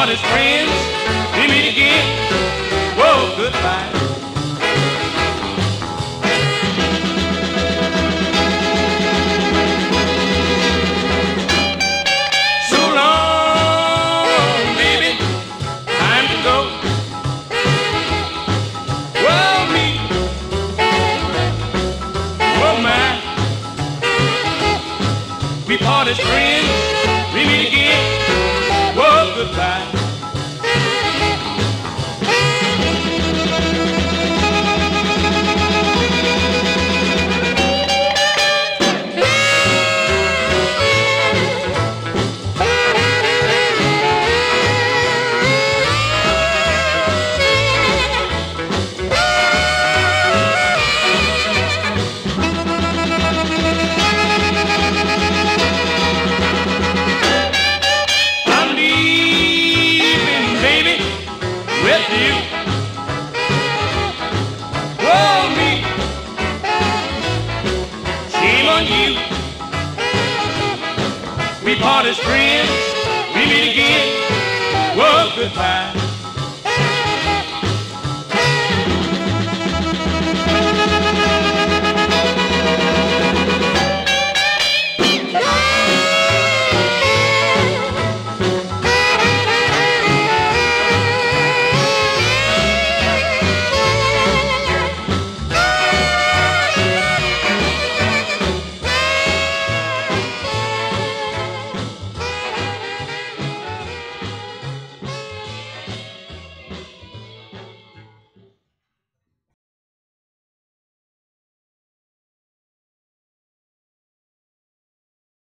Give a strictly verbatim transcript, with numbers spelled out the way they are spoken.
part as friends, we meet again. Whoa, goodbye. So long, baby, time to go. Whoa, me, whoa, my. We part as friends, we meet again. Whoa, goodbye. With you, whoa, me, shame on you. We part as friends, we meet again. Whoa, goodbye.